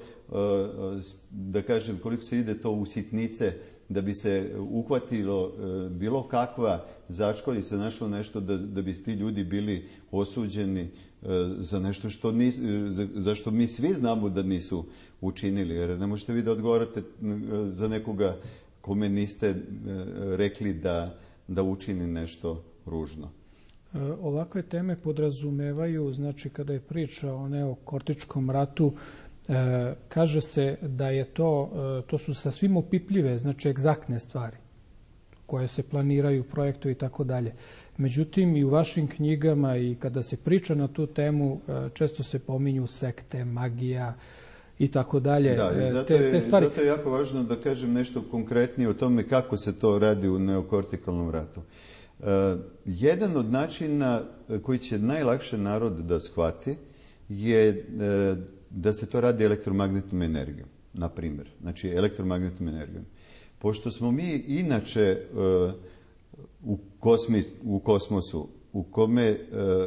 da kažem, koliko se ide to u sitnice, da bi se uhvatilo bilo kakva začkolj i se našlo nešto da bi ti ljudi bili osuđeni za nešto za što mi svi znamo da nisu učinili. Jer ne možete vi da odgovarate za nekoga kome niste rekli da učini nešto ružno. Ovakve teme podrazumevaju, znači kada je priča o neokortičkom ratu, kaže se da je to su sasvim opipljive, znači egzaktne stvari koje se planiraju, projektuju i tako dalje. Međutim, i u vašim knjigama i kada se priča na tu temu, često se pominju sekte, magija i tako dalje. Da, zato je jako važno da kažem nešto konkretnije o tome kako se to radi u neokortikalnom ratu. Jedan od načina koji će najlakše narod da shvati je da se to radi elektromagnetnom energijom, na primjer. Znači, elektromagnetnom energijom. Pošto smo mi inače u kosmosu u kome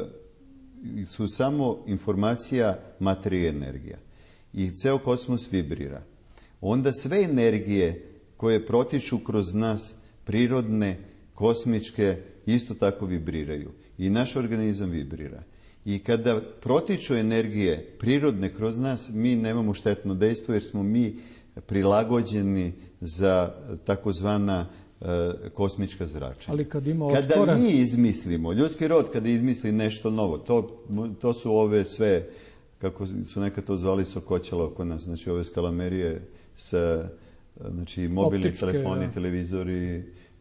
su samo informacija, materija i energija i ceo kosmos vibrira, onda sve energije koje protiču kroz nas, prirodne, kosmičke, isto tako vibriraju. I naš organizam vibrira. I kada protiču energije prirodne kroz nas, mi nemamo štetno dejstvo jer smo mi prilagođeni za takozvana kosmička zračenja. Ali kada mi izmislimo, ljudski rod kada izmisli nešto novo, to su ove sve, kako su nekad to zvali, sokoćala oko nas, znači ove skalamerije sa, znači, mobilni telefoni, televizori,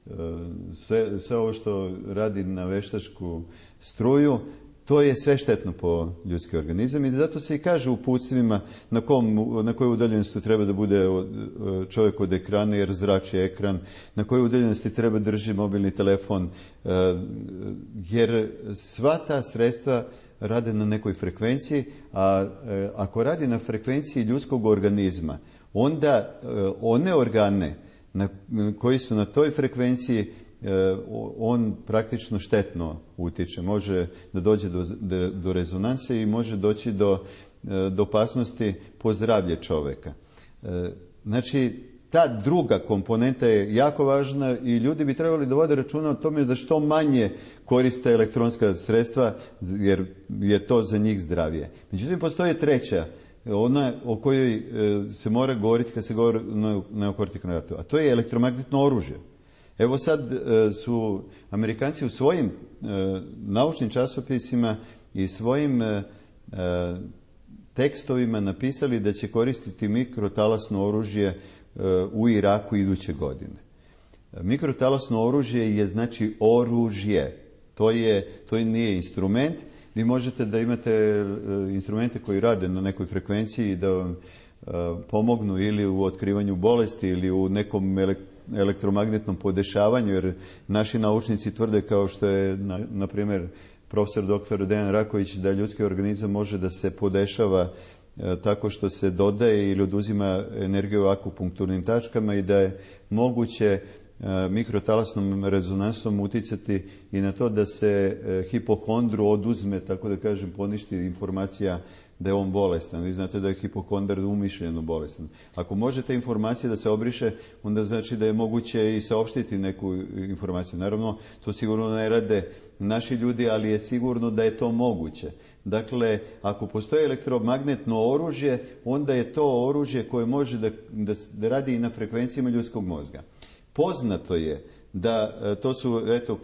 sve ovo što radi na veštačku struju, to je sve štetno po ljudski organizam i zato se i kaže u uputstvima na kojoj udaljenosti treba da bude čovjek od ekrana jer zrači ekran, na kojoj udaljenosti treba drži mobilni telefon, jer sva ta sredstva rade na nekoj frekvenciji, a ako radi na frekvenciji ljudskog organizma, onda one organe koji su na toj frekvenciji on praktično štetno utiče. Može da dođe do rezonanse i može doći do opasnosti po zdravlje čoveka. Znači, ta druga komponenta je jako važna i ljudi bi trebali da vode računa o tome da što manje koriste elektronska sredstva jer je to za njih zdravije. Međutim, postoji treća, ona o kojoj se mora govoriti kad se govori o neokortikalnom ratu, a to je elektromagnetno oružje. Evo sad su Amerikanci u svojim naučnim časopisima i svojim tekstovima napisali da će koristiti mikrotalasno oružje u Iraku iduće godine. Mikrotalasno oružje je znači oružje. To nije instrument. Vi možete da imate instrumente koji rade na nekoj frekvenciji da vam pomognu ili u otkrivanju bolesti ili u nekom elektromagnetnom podešavanju, jer naši naučnici tvrde, kao što je na primjer profesor dr. Dejan Raković, da ljudski organizam može da se podešava tako što se dodaje ili oduzima energiju akupunkturnim tačkama i da je moguće mikrotalasnom rezonansom uticati i na to da se hipohondru oduzme, tako da kažem, poništi informacija da je on bolestan. Vi znate da je hipohondar umišljeno bolestan. Ako može ta informacija da se obriše, onda znači da je moguće i saopštiti neku informaciju. Naravno, to sigurno ne rade naši ljudi, ali je sigurno da je to moguće. Dakle, ako postoji elektromagnetno oružje, onda je to oružje koje može da radi i na frekvencijama ljudskog mozga. Poznato je da to su, eto,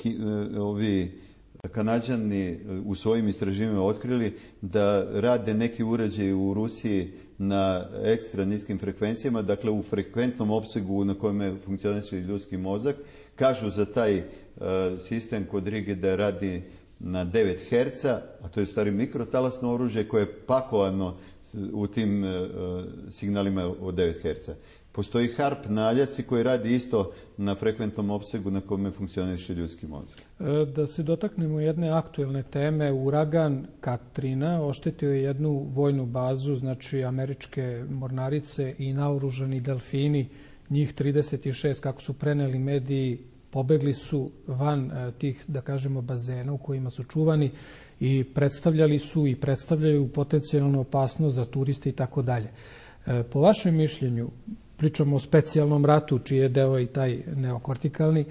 ovi Kanađani u svojim istraživanjima otkrili da rade neki uređaji u Rusiji na ekstra niskim frekvencijama, dakle u frekventnom opsegu na kojem funkcioniše ljudski mozak. Kažu za taj sistem kod Rige da radi na 9 Hz, a to je u stvari mikrotalasno oružje koje je pakovano u tim signalima od 9 Hz. Postoji HARP naljasi koji radi isto na frekventnom opsegu na kome funkcioniše ljudski mozak. Da se dotaknemo jedne aktuelne teme, uragan Katrina oštetio je jednu vojnu bazu, znači američke mornarice i naoružani delfini, njih 36, kako su preneli mediji, pobegli su van tih, da kažemo, bazena u kojima su čuvani i predstavljali su i predstavljaju potencijalnu opasnost za turiste i tako dalje. Po vašem mišljenju, pričamo o specijalnom ratu, čiji je deo i taj neokortikalni,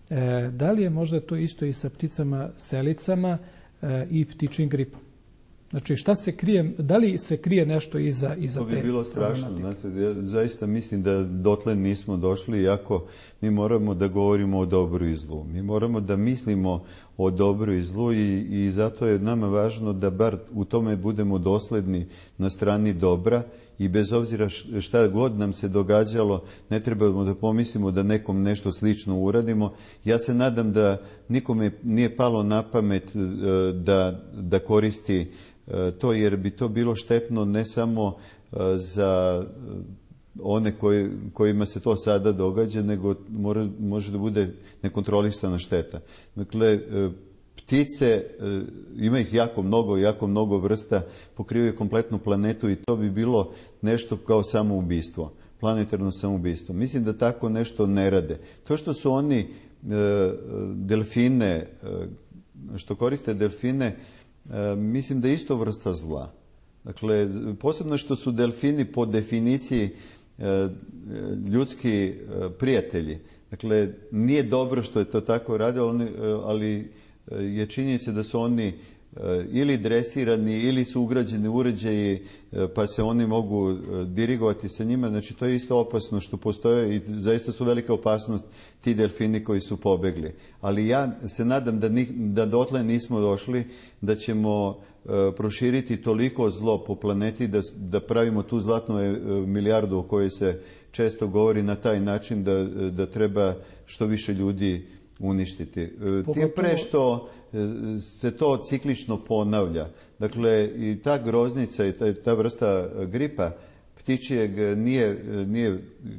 da li je možda to isto i sa pticama selicama i ptičjim gripom? Znači, šta se krije, da li se krije nešto iza te? To bi bilo strašno. Znate, ja zaista mislim da dotle nismo došli, iako mi moramo da govorimo o dobru i zlu. Mi moramo da mislimo o dobru i zlu i zato je nama važno da bar u tome budemo dosledni na strani dobra i bez obzira šta god nam se događalo, ne trebamo da pomislimo da nekom nešto slično uradimo. Ja se nadam da nikome nije palo na pamet da koristi to, jer bi to bilo štetno ne samo za one kojima se to sada događa, nego može da bude nekontrolisana šteta. Dakle, ptice, ima ih jako mnogo vrsta, pokrivaju kompletnu planetu i to bi bilo nešto kao samoubistvo, planetarno samoubistvo. Mislim da tako nešto ne rade. To što su oni delfine, što koriste delfine, mislim da je isto vrsta zla. Dakle, posebno što su delfini po definiciji ljudski prijatelji. Dakle, nije dobro što je to tako radilo, ali je činjenica da su oni ili dresirani ili su ugrađeni uređaji pa se oni mogu dirigovati sa njima. Znači, to je isto opasno što postoje i zaista su velika opasnost ti delfini koji su pobegli. Ali ja se nadam da dotle nismo došli, da ćemo proširiti toliko zlo po planeti da pravimo tu zlatnu milijardu o kojoj se često govori na taj način da treba što više ljudi uništiti. Tim pre što se to ciklično ponavlja. Dakle, i ta groznica i ta vrsta gripa ptičijeg nije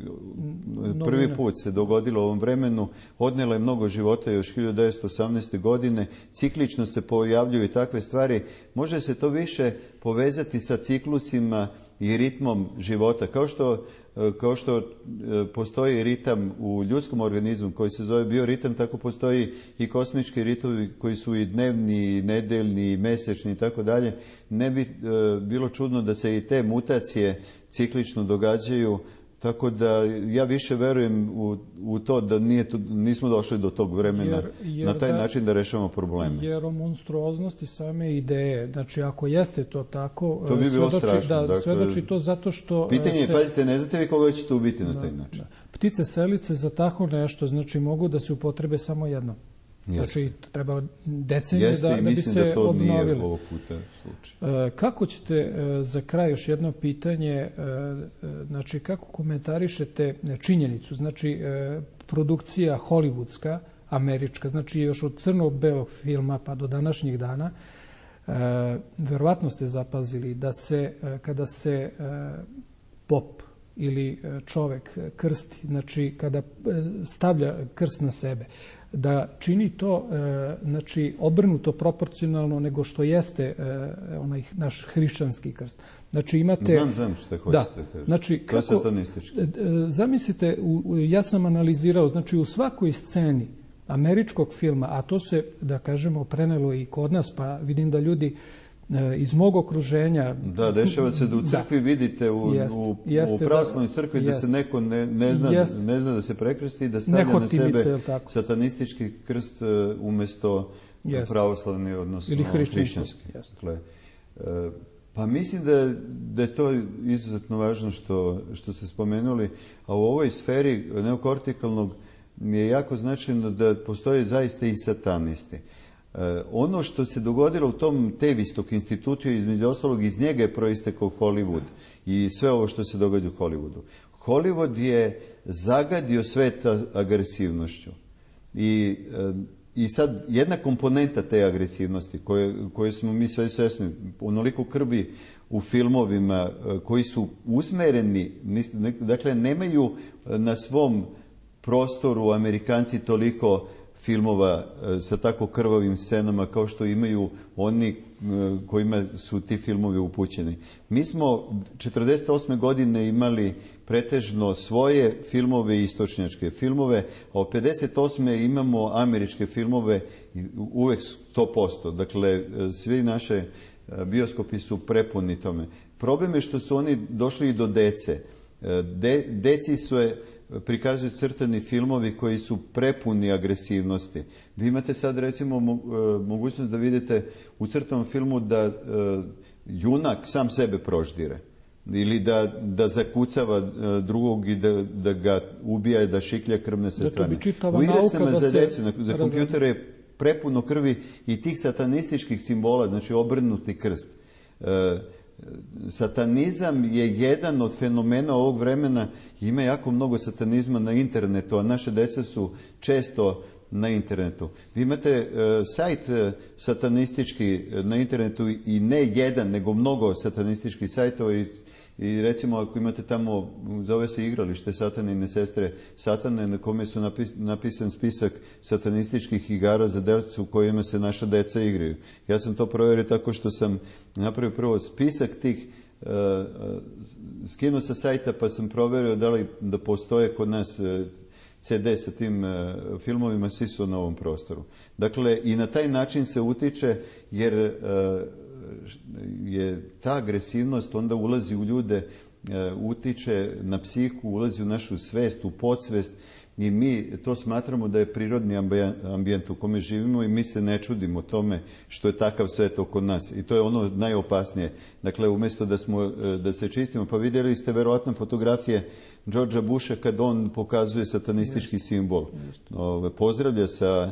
prvi put se dogodilo u ovom vremenu. Odnela je mnogo života još 1918. godine. Ciklično se pojavljuju i takve stvari. Može se to više povezati sa ciklusima i ritmom života. Kao što postoji ritam u ljudskom organizmu koji se zove bioritam, tako postoji i kosmički ritovi koji su i dnevni, i nedeljni, i mesečni i tako dalje. Ne bi bilo čudno da se i te mutacije ciklično događaju, tako da ja više verujem u to da nismo došli do tog vremena na taj način da rešavamo probleme. Jer o monstruoznosti same ideje, znači ako jeste to tako, to bi bilo strašno. Svedoči to zato što... Pitanje je, pazite, ne znate vi koga ćete ubiti na taj način. Ptice selice za tako nešto, znači mogu da se upotrebe samo jednom. Znači, treba decenije da bi se obnovili. Jeste, i mislim da to nije ovog puta slučaj. Kako ćete, za kraj još jedno pitanje, znači, kako komentarišete činjenicu, znači, produkcija hollywoodska, američka, znači, još od crno-belog filma pa do današnjih dana, verovatno ste zapazili da se, kada se pop ili čovek krsti, znači, kada stavlja krst na sebe, da čini to, znači, obrnuto proporcionalno nego što jeste onaj naš hrišćanski krst. Znači, imate... Znam što hoćete da kažete. Znači, to je satanistički. Zamislite, ja sam analizirao, znači, u svakoj sceni američkog filma, a to se, da kažemo, prenelo i kod nas, pa vidim da ljudi iz mog okruženja... Da, dešava se da u crkvi vidite, u pravoslavnoj crkvi, da se neko ne zna da se prekrsti i da stavlja na sebe satanistički krst umesto pravoslavni, odnosno hrišćanski. Pa mislim da je to izuzetno važno što ste spomenuli, a u ovoj sferi neokortikalnog je jako značajno da postoje zaista i satanisti. Ono što se dogodilo u tom Tavistock institutu, između ostalog, iz njega je proistekao Hollywood i sve ovo što se događa u Hollywoodu. Hollywood je zagadio svet agresivnošću i sad jedna komponenta te agresivnosti koje smo mi sve svesni, onoliko krvi u filmovima koji su usmereni, dakle nemaju na svom prostoru Amerikanci toliko filmova sa tako krvavim scenama kao što imaju oni kojima su ti filmovi upućeni. Mi smo 1948. godine imali pretežno svoje filmove i istočnjačke filmove, a od 1958. imamo američke filmove uvek 100%. Dakle, svi naše bioskopi su prepuni tome. Problem je što su oni došli i do dece. Deci su prikazuju crtani filmovi koji su prepuni agresivnosti. Vi imate sad, recimo, mogućnost da vidite u crtanom filmu da junak sam sebe proždire ili da zakucava drugog i da ga ubija i da šiklja krvne sa strane. U igracama za decu, za kompjutere je prepuno krvi i tih satanističkih simbola, znači obrnuti krst. Satanizam je jedan od fenomena ovog vremena. Ima jako mnogo satanizma na internetu, a naše deca su često na internetu. Vi imate sajt satanistički na internetu i ne jedan, nego mnogo satanističkih sajtova I recimo ako imate tamo, zove se igralište Satanine sestre Satane, na kome su napisan spisak satanističkih igara za decu u kojima se naša deca igraju. Ja sam to provjerio tako što sam napravio prvo spisak tih, skinuo sa sajta pa sam provjerio da postoje kod nas CD sa tim filmovima, svi su na ovom prostoru. Dakle, i na taj način se utiče, jer je ta agresivnost onda ulazi u ljude, utiče na psihu, ulazi u našu svest, u podsvest, i mi to smatramo da je prirodni ambijent u kome živimo i mi se ne čudimo tome što je takav svet oko nas. I to je ono najopasnije. Dakle, umjesto da se čistimo, pa vidjeli ste verovatno fotografije Georgea Busha kad on pokazuje satanistički simbol. Pozdravlja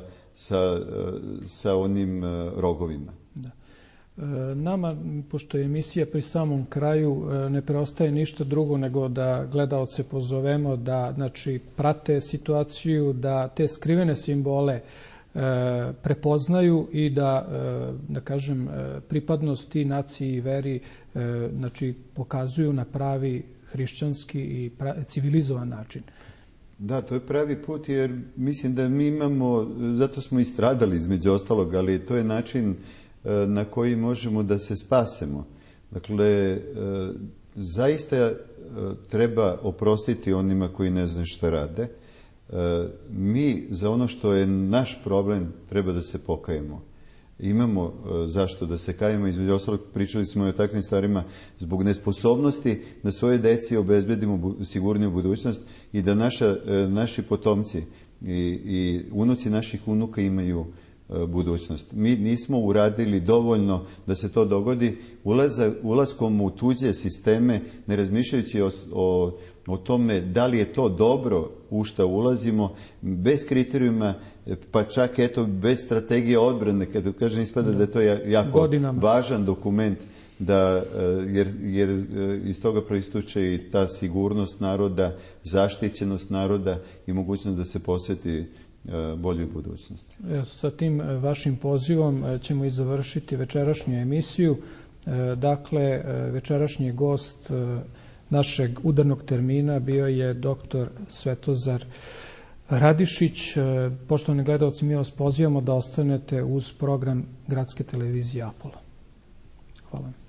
sa onim rogovima. Da. Nama, pošto je emisija pri samom kraju, ne preostaje ništa drugo nego da gledaoce pozovemo da prate situaciju, da te skrivene simbole prepoznaju i da kažem, pripadnost i naciji i veri pokazuju na pravi hrišćanski i civilizovan način. Da, to je pravi put, jer mislim da mi imamo, zato smo i stradali između ostalog, ali to je način na koji možemo da se spasemo. Dakle, zaista treba oprostiti onima koji ne znaju što rade. Mi za ono što je naš problem treba da se pokajemo. Imamo zašto da se kajemo, između ostalog pričali smo i o takvim stvarima, zbog nesposobnosti da svoje deci obezbedimo sigurniju budućnost i da naši potomci i unuci naših unuka imaju budućnost. Mi nismo uradili dovoljno da se to dogodi ulaskom u tuđe sisteme, ne razmišljajući o tome da li je to dobro u šta ulazimo, bez kriterijuma, pa čak bez strategije odbrane, kada kažem ispada da je to jako važan dokument, jer iz toga proističe i ta sigurnost naroda, zaštićenost naroda i mogućnost da se posveti boljoj budućnosti. Sa tim vašim pozivom ćemo i završiti večerašnju emisiju. Dakle, večerašnji gost našeg udarnog termina bio je dr. Svetozar Radišić. Poštovani gledalci, mi vas pozivamo da ostanete uz program Gradske televizije Apollo. Hvala.